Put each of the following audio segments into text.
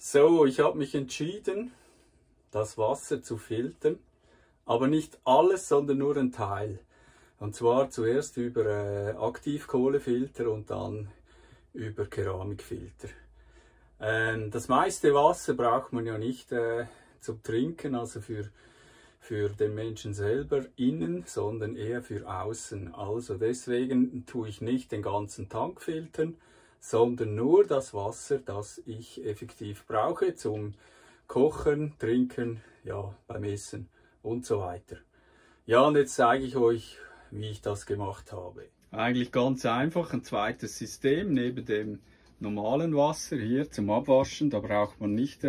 So, ich habe mich entschieden, das Wasser zu filtern, aber nicht alles, sondern nur ein Teil. Und zwar zuerst über Aktivkohlefilter und dann über Keramikfilter. Das meiste Wasser braucht man ja nicht zum Trinken, also für den Menschen selber innen, sondern eher für außen. Also deswegen tue ich nicht den ganzen Tank filtern, sondern nur das Wasser, das ich effektiv brauche zum Kochen, Trinken, ja, beim Essen und so weiter. Ja, und jetzt zeige ich euch, wie ich das gemacht habe. Eigentlich ganz einfach, ein zweites System neben dem normalen Wasser hier zum Abwaschen. Da braucht man nicht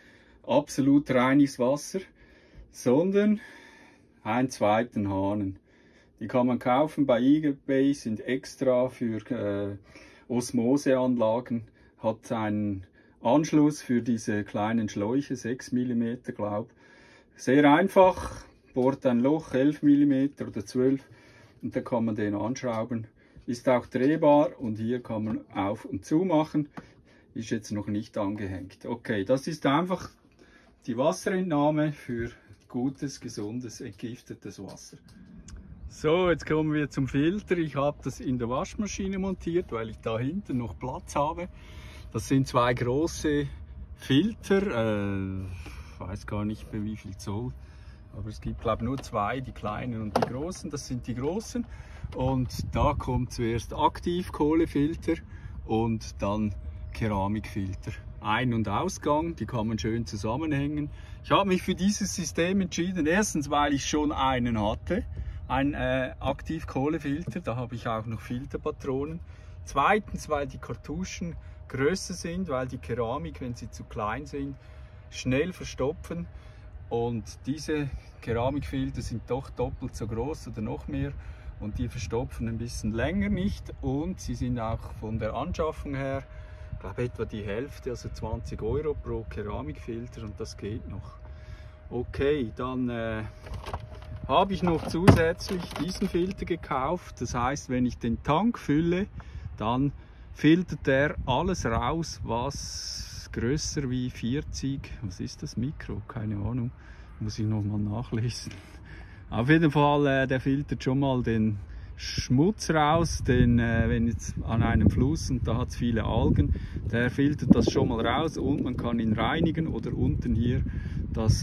absolut reines Wasser, sondern einen zweiten Hahn. Die kann man kaufen bei eBay, sind extra für Osmoseanlagen, hat einen Anschluss für diese kleinen Schläuche, 6 mm glaube ich. Sehr einfach, bohrt ein Loch, 11 mm oder 12 und dann kann man den anschrauben. Ist auch drehbar und hier kann man auf und zu machen. Ist jetzt noch nicht angehängt. Okay, das ist einfach die Wasserentnahme für gutes, gesundes, entgiftetes Wasser. So, jetzt kommen wir zum Filter. Ich habe das in der Waschmaschine montiert, weil ich da hinten noch Platz habe. Das sind zwei große Filter, ich weiß gar nicht mehr wie viel Zoll, aber es gibt glaube ich nur zwei, die kleinen und die großen. Das sind die großen und da kommt zuerst Aktivkohlefilter und dann Keramikfilter. Ein- und Ausgang, die kann man schön zusammenhängen. Ich habe mich für dieses System entschieden, erstens weil ich schon einen hatte, ein Aktivkohlefilter, da habe ich auch noch Filterpatronen. Zweitens, weil die Kartuschen größer sind, weil die Keramik, wenn sie zu klein sind, schnell verstopfen. Und diese Keramikfilter sind doch doppelt so groß oder noch mehr und die verstopfen ein bisschen länger nicht und sie sind auch von der Anschaffung her, ich glaube etwa die Hälfte, also 20 € pro Keramikfilter und das geht noch. Okay, dann habe ich noch zusätzlich diesen Filter gekauft. Das heißt, wenn ich den Tank fülle, dann filtert er alles raus, was größer wie 40, was ist das, Mikro? Keine Ahnung, muss ich noch mal nachlesen. Auf jeden Fall, der filtert schon mal den Schmutz raus, wenn jetzt an einem Fluss und da hat es viele Algen, der filtert das schon mal raus und man kann ihn reinigen oder unten hier das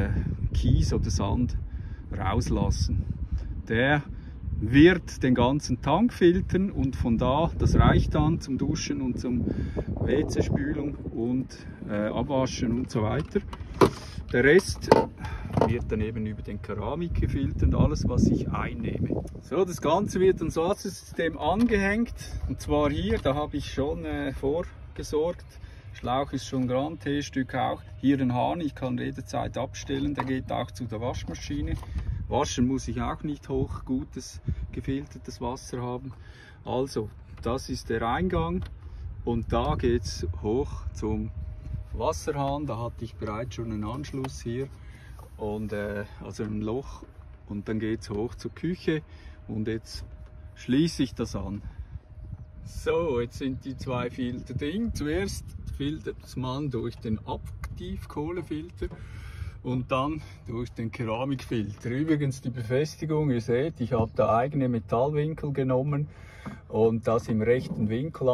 Kies oder Sand rauslassen. Der wird den ganzen Tank filtern und von da, das reicht dann zum Duschen und zum WC-Spülung und Abwaschen und so weiter. Der Rest wird dann eben über den Keramik gefiltert, alles was ich einnehme. So, das Ganze wird ans Wassersystem angehängt und zwar hier, da habe ich schon vorgesorgt. Schlauch ist schon dran, T-Stück auch. Hier ein Hahn, ich kann jederzeit abstellen, der geht auch zu der Waschmaschine. Waschen muss ich auch nicht hoch gutes, gefiltertes Wasser haben. Also, das ist der Eingang und da geht es hoch zum Wasserhahn. Da hatte ich bereits schon einen Anschluss hier, und, also ein Loch und dann geht es hoch zur Küche und jetzt schließe ich das an. So, jetzt sind die zwei Filter drin. Zuerst filtert man durch den Aktivkohlefilter und dann durch den Keramikfilter. Übrigens die Befestigung, ihr seht, ich habe da eigene Metallwinkel genommen und das im rechten Winkel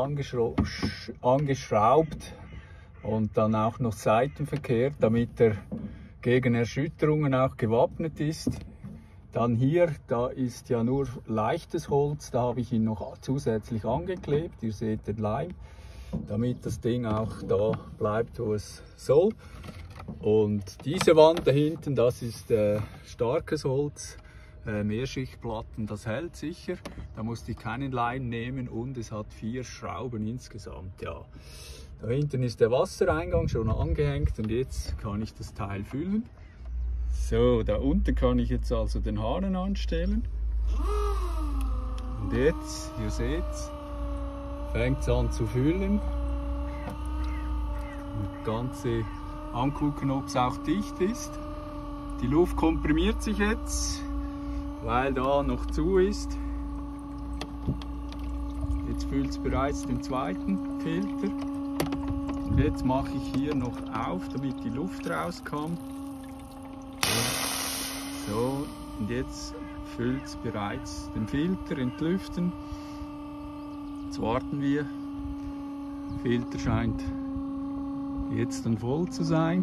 angeschraubt und dann auch noch seitenverkehrt, damit er gegen Erschütterungen auch gewappnet ist. Dann hier, da ist ja nur leichtes Holz, da habe ich ihn noch zusätzlich angeklebt, ihr seht den Leim, damit das Ding auch da bleibt, wo es soll. Und diese Wand da hinten, das ist starkes Holz, Mehrschichtplatten, das hält sicher. Da musste ich keinen Leim nehmen und es hat 4 Schrauben insgesamt. Ja. Da hinten ist der Wassereingang schon angehängt und jetzt kann ich das Teil füllen. So, da unten kann ich jetzt also den Hahn anstellen. Und jetzt, ihr seht, fängt es an zu füllen. Das Ganze angucken, ob es auch dicht ist. Die Luft komprimiert sich jetzt, weil da noch zu ist. Jetzt füllt es bereits den zweiten Filter. Jetzt mache ich hier noch auf, damit die Luft rauskommt. So, und jetzt füllt es bereits den Filter, entlüften. Jetzt warten wir. Der Filter scheint jetzt dann voll zu sein.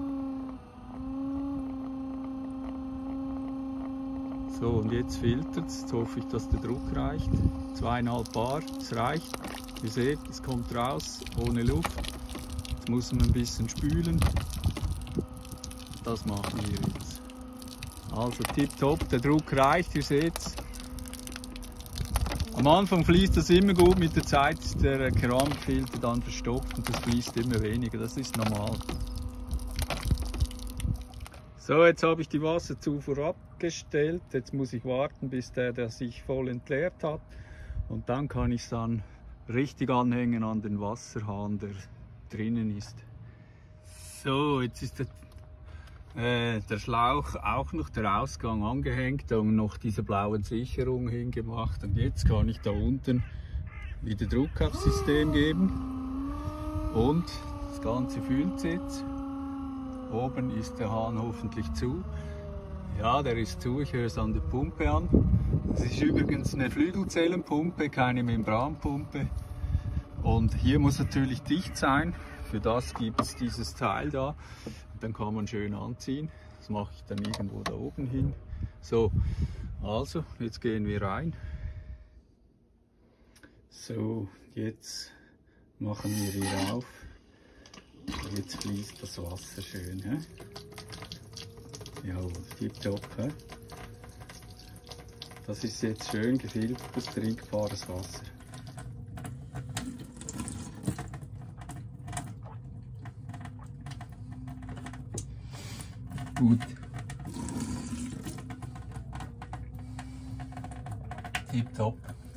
So, und jetzt filtert es. Jetzt hoffe ich, dass der Druck reicht. 2,5 Bar, es reicht. Ihr seht, es kommt raus ohne Luft. Jetzt muss man ein bisschen spülen. Das machen wir jetzt. Also tipptopp, der Druck reicht, ihr seht es. Am Anfang fließt das immer gut, mit der Zeit ist der Keramikfilter dann verstopft und das fließt immer weniger, das ist normal. So, jetzt habe ich die Wasserzufuhr abgestellt, jetzt muss ich warten, bis der sich voll entleert hat und dann kann ich es dann richtig anhängen an den Wasserhahn, der drinnen ist. So, jetzt ist der Schlauch auch noch der Ausgang angehängt und noch diese blauen Sicherungen hingemacht und jetzt kann ich da unten wieder Druck aufs System geben und das Ganze füllt sich jetzt. Oben ist der Hahn hoffentlich zu. Ja, der ist zu, ich höre es an der Pumpe an. Das ist übrigens eine Flügelzellenpumpe, keine Membranpumpe und hier muss natürlich dicht sein. Für das gibt es dieses Teil da. Dann kann man schön anziehen. Das mache ich dann irgendwo da oben hin. So, also jetzt gehen wir rein. So, jetzt machen wir hier auf. Jetzt fließt das Wasser schön. Ja, tipptopp. Das ist jetzt schön gefiltertes, trinkbares Wasser. Gut. Tipptopp.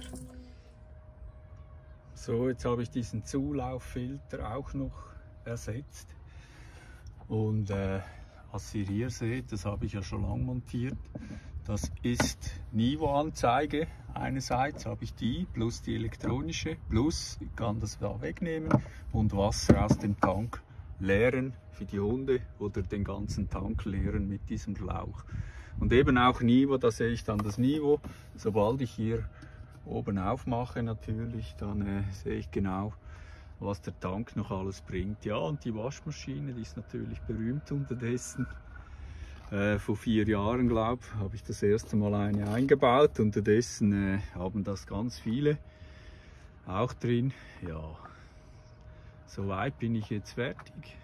So, jetzt habe ich diesen Zulauffilter auch noch ersetzt. Und was ihr hier seht, das habe ich ja schon lange montiert. Das ist Niveauanzeige. Einerseits habe ich die plus die elektronische, plus ich kann das da wegnehmen und Wasser aus dem Tank leeren für die Hunde oder den ganzen Tank leeren mit diesem Schlauch. Und eben auch Niveau, da sehe ich dann das Niveau. Sobald ich hier oben aufmache natürlich, dann sehe ich genau, was der Tank noch alles bringt. Ja, und die Waschmaschine, die ist natürlich berühmt unterdessen. Vor 4 Jahren, glaube ich, habe ich das erste Mal eine eingebaut. Unterdessen haben das ganz viele auch drin. Ja, soweit bin ich jetzt fertig.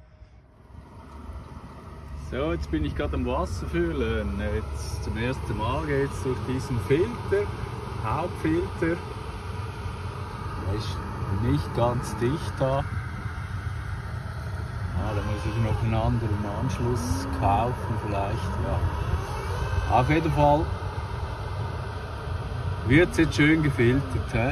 So, jetzt bin ich gerade am Wasser füllen. Jetzt zum ersten Mal geht es durch diesen Filter, Hauptfilter. Der ist nicht ganz dicht da. Ja, da muss ich noch einen anderen Anschluss kaufen vielleicht. Ja. Auf jeden Fall wird es jetzt schön gefiltert. He?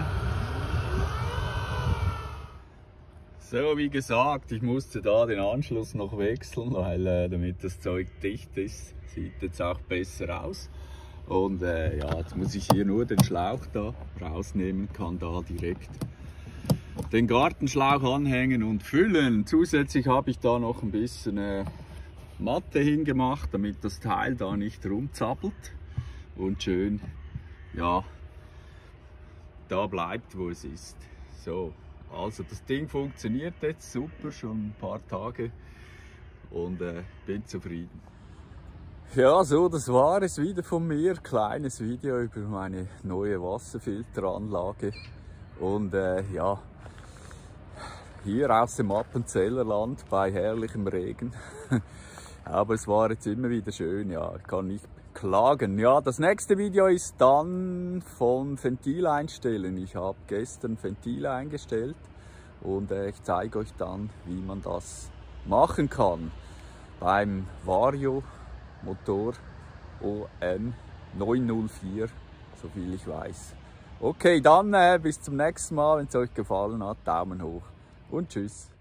So, wie gesagt, ich musste da den Anschluss noch wechseln, weil damit das Zeug dicht ist, sieht jetzt auch besser aus. Und ja, jetzt muss ich hier nur den Schlauch da rausnehmen, kann da direkt den Gartenschlauch anhängen und füllen. Zusätzlich habe ich da noch ein bisschen Matte hingemacht, damit das Teil da nicht rumzappelt und schön, ja, da bleibt, wo es ist. So. Also das Ding funktioniert jetzt super, schon ein paar Tage und bin zufrieden. Ja, so, das war es wieder von mir. Kleines Video über meine neue Wasserfilteranlage. Und ja, hier aus dem Appenzellerland bei herrlichem Regen. Aber es war jetzt immer wieder schön, ja, ich kann nicht klagen. Ja, das nächste Video ist dann von Ventil einstellen. Ich habe gestern Ventile eingestellt und ich zeige euch dann, wie man das machen kann beim Vario Motor ON 904, soviel ich weiß. Okay, dann bis zum nächsten Mal. Wenn es euch gefallen hat, Daumen hoch und tschüss.